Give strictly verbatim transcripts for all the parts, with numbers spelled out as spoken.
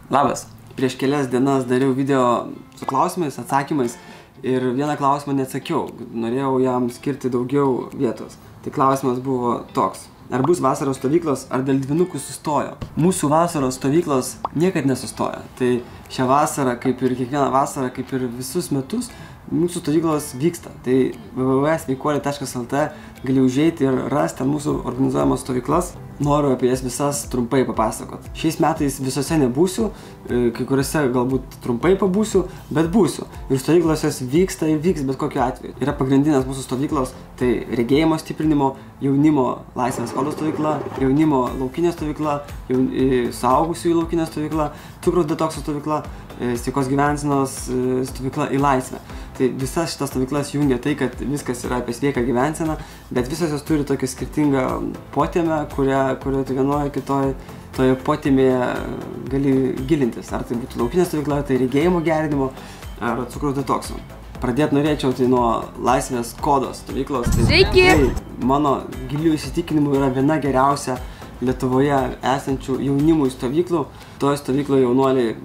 Labas. Prieš kelias dienas dariau video su klausimais, atsakymais ir vieną klausimą neatsakiau. Norėjau jam skirti daugiau vietos. Tai klausimas buvo toks. Ar bus vasaros stovyklos, ar dėl dvynukų sustojo? Mūsų vasaros stovyklos niekad nesustoja. Tai šią vasarą, kaip ir kiekvieną vasarą, kaip ir visus metus, mūsų stovyklos vyksta. Tai w w w taškas sveikuoliai taškas l t gali užeiti ir rasti mūsų organizuojamas stovyklas. Noriu apie jas visas trumpai papasakot. Šiais metais visose nebūsiu, kai kuriuose galbūt trumpai pabūsiu, bet būsiu. Ir stovyklos jos vyksta ir vyks bet kokiu atveju. Yra pagrindinės mūsų stovyklos, tai regėjimo stiprinimo, jaunimo laisvės kodo stovykla, jaunimo laukinė stovykla, suaugusiųjų laukinė stovykla, cukraus detokso stovykla, sveikos gyvensenos stovykla į laisvę. Tai visas šitas stovyklas jungia tai, kad viskas yra apie sveiką gyvenseną, bet visos jos turi tokią skirtingą potėmę, kurią, kurioje tu vienoje kitoje toje potėmėje gali gilintis. Ar tai būtų laukinė stovykla, ar tai regėjimo gerinimo, ar cukraus detokso. Pradėti norėčiau tai nuo laisvės kodos stovyklos. Sveiki! Tai mano gilių įsitikinimų yra viena geriausia Lietuvoje esančių jaunimui stovyklų. Toje stovykloje jaunuoliai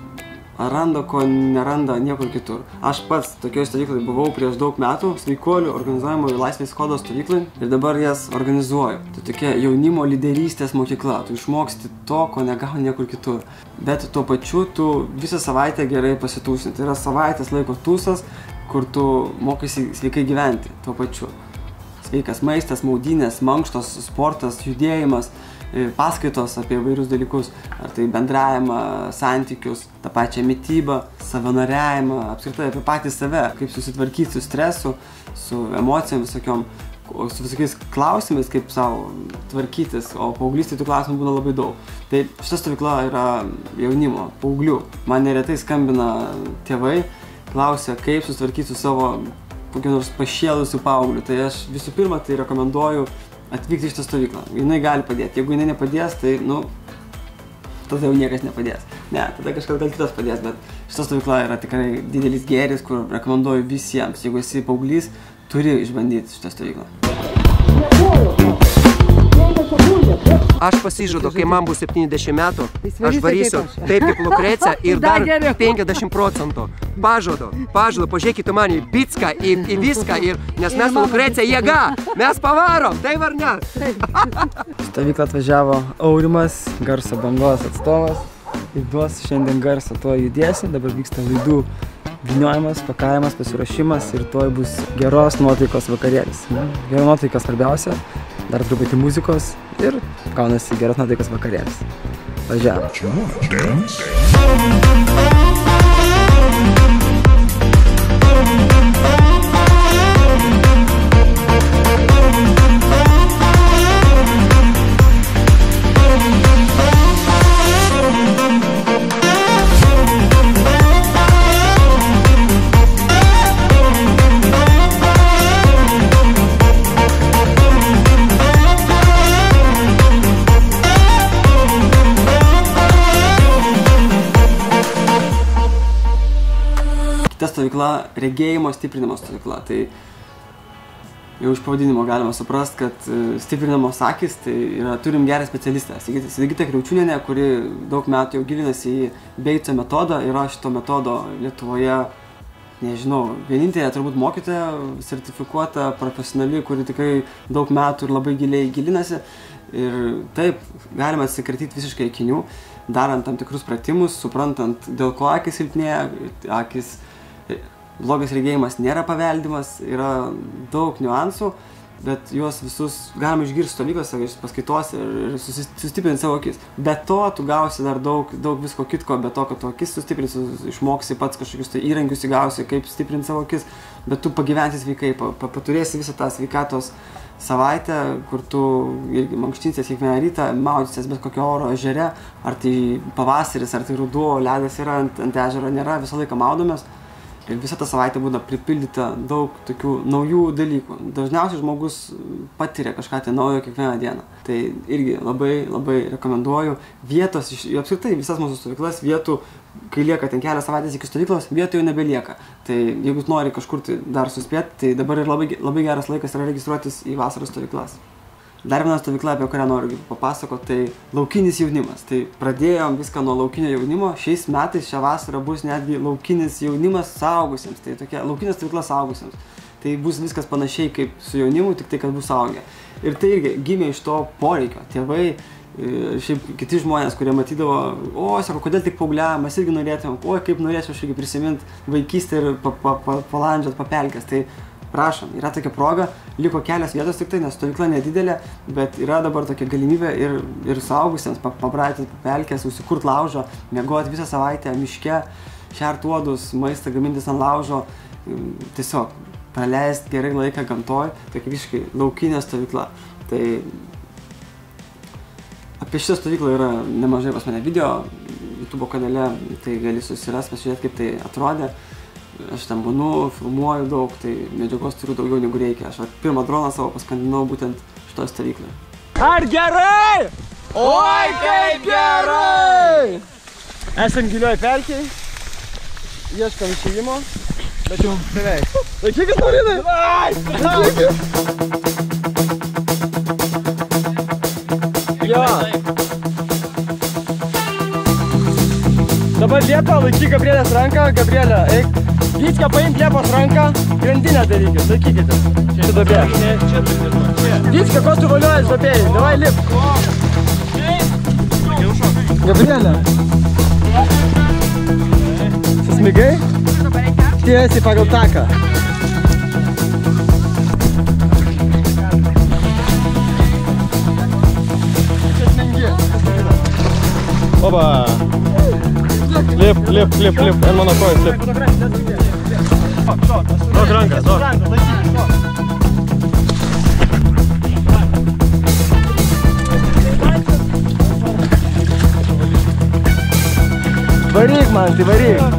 randa, ko neranda niekur kitur. Aš pats tokioje stovykloje buvau prieš daug metų, sveikuolių organizuojamo laisvės kodo stovyklai ir dabar jas organizuoju. Tai tokia jaunimo lyderystės mokykla. Tu išmoksti to, ko negauni niekur kitur. Bet tuo pačiu tu visą savaitę gerai pasitūsini. Tai yra savaitės laiko tūsas, kur tu mokaisi sveikai gyventi tuo pačiu. Sveikas maistas, maudynės, mankštos, sportas, judėjimas, paskaitos apie vairius dalykus, ar tai bendravimą, santykius, tą pačią mitybą, savanoriavimą, apskritai apie patį save, kaip susitvarkyti su stresu, su emocijom visokiom, su visokiais klausimais, kaip savo tvarkytis, o paauglystėje tų klausimų būna labai daug. Tai šita stovykla yra jaunimo, paauglių. Man neretai skambina tėvai, klausia, kaip susitvarkyti su savo kokiu nors pašėlusiu paaugliu. Tai aš visų pirma tai rekomenduoju atvykti į šitą stovyklą. Jinai gali padėti. Jeigu jinai nepadės, tai, nu, tada jau niekas nepadės. Ne, tada kažkas gal kitas padės, bet šita stovykla yra tikrai didelis gėris, kur rekomenduoju visiems. Jeigu esi paauglys, turi išbandyti šitą stovyklą. Aš pasižadu, kai man bus septyniasdešimt metų, aš varysiu taip kaip Lukrecija ir dar penkiasdešimt procentų. Pažadu, pažadu, pažiūrėkite man į bicką, į, į viską, ir, nes mes su Lukrecija jėga, mes pavarom, taip ar ne? Stovyklą atvažiavo Aurimas, garso bangos atstovas. Ir duos šiandien garsą, tuo judėsi, dabar vyksta laidų vyniojimas, pakavimas, pasiruošimas ir tuoj bus geros nuotaikos vakarėlis. Gera nuotaika svarbiausia, dar truputį muzikos ir gaunasi geros nuotaikos vakarėlis. Važiavam. Kita stovykla – regėjimo stiprinimo stovykla. Tai jau iš pavadinimo galima suprasti, kad stiprinamos akys, tai yra, turim gerą specialistą. Sigita Kriaučiūnienė, kuri daug metų jau gilinasi į Beico metodą, yra šito metodo Lietuvoje, nežinau, vienintelė turbūt mokytoja, sertifikuota, profesionali, kuri tikrai daug metų ir labai giliai gilinasi. Ir taip, galima atsikratyti visiškai akinių, darant tam tikrus pratimus, suprantant, dėl ko akis silpnėja, akis blogas regėjimas nėra paveldimas, yra daug niuansų, bet juos visus galima išgirsti stovyklose, paskaitos ir sustiprinti savo akis. Be to, tu gausi dar daug, daug visko kitko, be to, kad tu akis sustiprinsi, išmoksi pats kažkokius tai įrankius įgausi, kaip stiprinti savo akis, bet tu pagyvensi sveikai, paturėsi visą tą sveikatos savaitę, kur tu irgi mankštinsies kiekvieną rytą, maudysies bet kokio oro ežere, ar tai pavasaris, ar tai ruduo, ledas yra ant, ant ežero, nėra, visą laiką maudomės. Ir visa ta savaitė būna pripildyta daug tokių naujų dalykų. Dažniausiai žmogus patiria kažką tai naujo kiekvieną dieną. Tai irgi labai, labai rekomenduoju. Vietos, apskritai visas mūsų stovyklas, vietų, kai lieka ten kelias savaitės iki stovyklos, vietų jau nebelieka. Tai jeigu nori kažkur tai dar suspėti, tai dabar ir labai, labai geras laikas yra registruotis į vasaros stovyklas. Dar viena stovykla, apie kurią noriu papasakoti, tai laukinis jaunimas. Tai pradėjom viską nuo laukinio jaunimo. Šiais metais, šią vasarą bus netgi laukinis jaunimas suaugusiems. Tai tokia laukinė stovykla suaugusiems. Tai bus viskas panašiai kaip su jaunimu, tik tai, kad bus suaugę. Ir tai irgi gimė iš to poreikio. Tėvai, šiaip kiti žmonės, kurie matydavo, o, sako, kodėl tik paaugliam, mes irgi norėtumėm, o, kaip norėčiau aš irgi prisiminti vaikystę ir palandžiot papelkės. Tai prašom, yra tokia proga, liko kelios vietos tik tai, nes stovykla nedidelė, bet yra dabar tokia galimybė ir, ir suaugusiems pabraityti papelkės, užsikurt laužo, miegoti visą savaitę miške, šert uodus, maistą gamintis ant laužo, tiesiog praleisti gerai laiką gamtoj, tokia visiškai laukinė stovykla. Tai apie šitą stovyklą yra nemažai pas mane video, YouTube kanale, tai gali susirasti, pasižiūrėti, kaip tai atrodė. Aš ten būnu, filmuoju daug, tai medžiagos turiu daugiau negu reikia. Aš pirmą droną savo paskandinau būtent šitoje stovykloje. Ar gerai? Oi, kaip gerai! Esam gilioj pelkėj, ieškam išėjimo, bet jau beveik. Laikykit, Marinai! Laikykit! Jo! Dabar Liepa, laikyk Gabrielės ranką, Gabrielė, eik. Vycka, paimk Liepos ranką, grandinę darykit, laikykite. Čia duobė. Vycka, ko tu valiojas duobėjai? Davai, lip. Gabrielė. Susmigai? Tiesiai pagal taką. Oba. Lip, lip, lip, lip. Ant mano kojas, lip. Duok ranką, duok. Varyk man, tai varyk.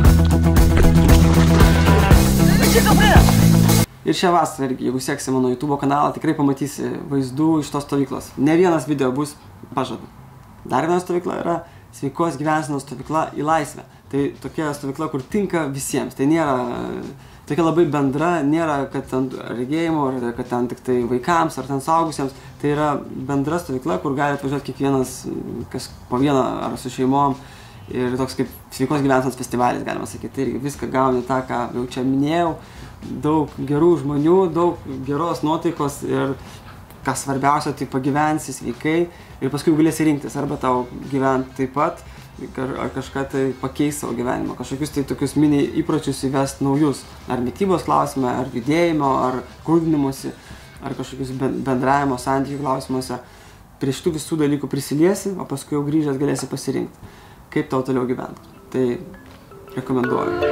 Ir šią vasarą, jeigu seksi mano YouTube kanalą, tikrai pamatysi vaizdų iš tos stovyklos. Ne vienas video bus, pažadu. Dar viena stovykla yra sveikos gyvensenos stovykla į laisvę. Tai tokia stovykla, kur tinka visiems. Tai nėra tokia labai bendra, nėra, kad ten regėjimo, ar kad ten tik tai vaikams, ar ten suaugusiems. Tai yra bendra stovykla, kur gali atvažiuoti kiekvienas kas po vieną ar su šeimom. Ir toks kaip sveikos gyvensenos festivalis, galima sakyti. Tai irgi viską gauni tą, ką jau čia minėjau. Daug gerų žmonių, daug geros nuotaikos ir kas svarbiausia, tai pagyvensi sveikai ir paskui galėsi rinktis, arba tau gyventi taip pat, ar kažką tai pakeis savo gyvenimą, kažkokius tai tokius mini įpročius įvest naujus, ar mitybos klausimą, ar judėjimo, ar grūdinimuose, ar kažkokius bendravimo santykių klausimuose. Prie šitų visų dalykų prisiliesi, o paskui jau grįžęs galėsi pasirinkti, kaip tau toliau gyventi. Tai rekomenduoju.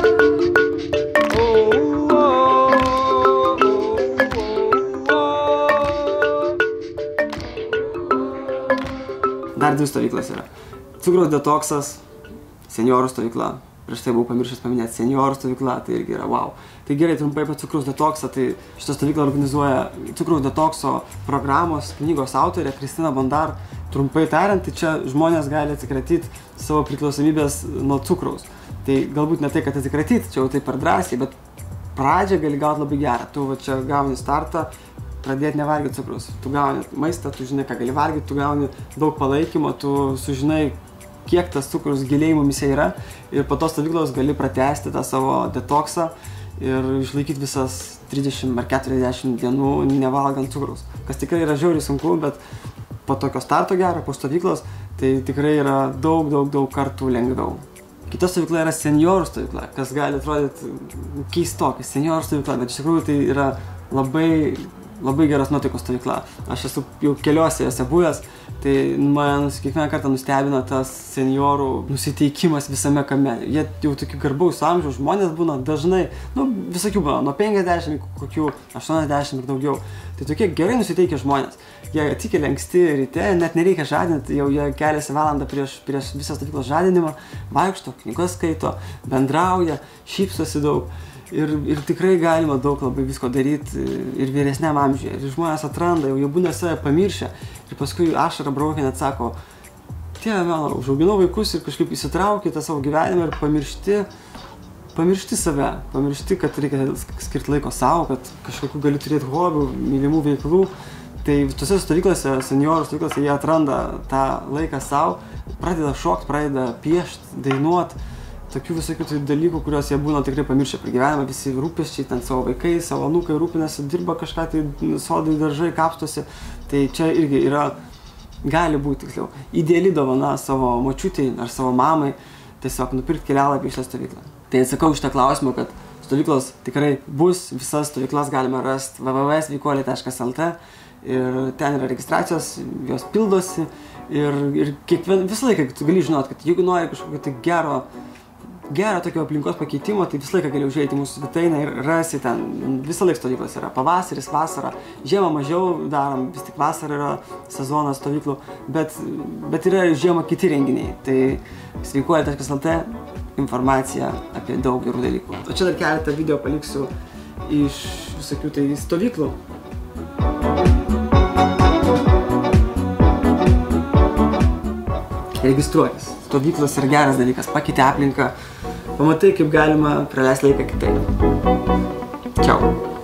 Dar dvi stovyklas yra. Cukraus detoksas, seniorų stovykla. Prieš tai buvau pamiršęs paminėti seniorų stovykla, tai irgi yra wow. Tai gerai, trumpai apie cukraus detoksą, tai šitą stovyklą organizuoja cukraus detokso programos knygos autorė Kristina Bondar. Trumpai tariant, tai čia žmonės gali atsikratyti savo priklausomybės nuo cukraus. Tai galbūt ne tai, kad atsikratyti, čia jau tai per drąsiai, bet pradžią gali gauti labai gerą. Tu va čia gauni startą, pradėti nevalgyti cukrus. Tu gauni maistą, tu žinai, ką gali valgyti, tu gauni daug palaikymo, tu sužinai, kiek tas cukrus giliai mumise yra ir po tos stovyklos gali pratęsti tą savo detoksą ir išlaikyti visas trisdešimt ar keturiasdešimt dienų nevalgant cukrus. Kas tikrai yra žiauriai sunku, bet po tokio starto gero, po stovyklos, tai tikrai yra daug, daug, daug kartų lengviau. Kita stovykla yra seniorų stovykla, kas gali atrodyti keistokai, seniorų stovykla, bet iš tikrųjų tai yra labai labai geras nuotaikos stovykla. Aš esu jau keliose jose buvęs, tai man kiekvieną kartą nustebina tas seniorų nusiteikimas visame kame. Jie jau tokių garbaus amžiaus žmonės būna dažnai, nu visokių būna, nuo penkiasdešimt kokių aštuoniasdešimt ir daugiau. Tai tokie gerai nusiteikę žmonės. Jie atsikelia anksti ryte, net nereikia žadinti, jau jie keliasi valandą prieš, prieš visą stovyklos žadinimą, vaikšto, knygas skaito, bendrauja, šypsosi daug. Ir, ir tikrai galima daug labai visko daryti ir vyresniam amžiuje. Ir žmonės atranda, jau jie būna save pamiršę. Ir paskui ašarą braukia net sako, tėve mano, užauginau vaikus ir kažkaip įsitraukia tą savo gyvenimą ir pamiršti, pamiršti save. Pamiršti, kad reikia skirti laiko savo, kad kažkokių gali turėti hobių, mylimų veiklų. Tai tose stovyklose, senjorų stovyklose, jie atranda tą laiką savo, pradeda šokt, pradeda piešt, dainuot, tokių visokių tai dalykų, kuriuos jie būna tikrai pamiršę per gyvenimą, visi rūpesčiai, ten savo vaikai, savo anūkai rūpinasi, dirba kažką, tai sodai, daržai, kapstosi. Tai čia irgi yra, gali būti tiksliau, ideali dovana savo močiutei ar savo mamai, tiesiog nupirkti kelialapį į šią stovyklą. Tai atsakau šitą klausimą, kad stovyklos tikrai bus, visas stovyklas galime rasti w w w taškas sveikuoliai taškas l t ir ten yra registracijos, jos pildosi ir, ir kiekvien, visą laiką tu gali žinot, kad jeigu nori kažkokio tai gero, gero tokio aplinkos pakeitimo, tai visą laiką gali užeiti į mūsų svetainę ir rasi ten, visą laiką stovyklos yra pavasaris, vasara, žiemą mažiau darom, vis tik vasara yra sezonas stovyklų, bet, bet yra žiemą kiti renginiai, tai sveikuoliai taškas l t informacija apie daug gerų dalykų. O čia dar keletą video paliksiu iš visokių tai stovyklų. Registruotis. Stovyklos yra geras dalykas, pakeitė aplinką, pamatai, kaip galima praleisti laiką kitaip. Čiau.